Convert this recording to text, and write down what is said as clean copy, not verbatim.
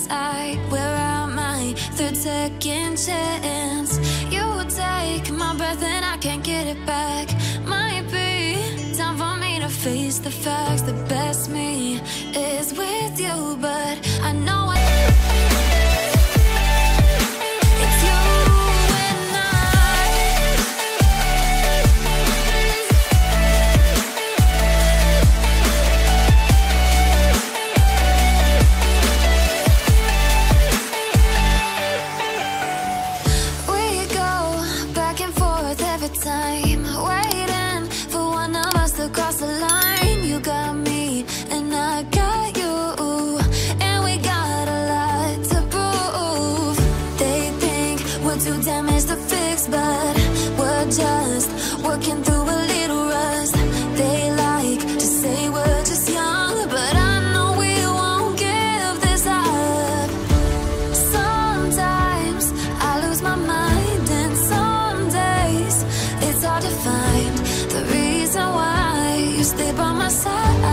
hindsight, where am I? Third, second chance. You take my breath and I can't get it back. Might be time for me to face the facts. The best me is with you, but I know it's you and I. We go back and forth every time, waiting for one of us to cross the line. You got me and I got you, and we got a lot to prove. They think we're too damaged to fix, but we're just working through a little rust. They like to say we're just young, but I know we won't give this up. Sometimes I lose my mind, and some days it's hard to find the reason why you stay by my side.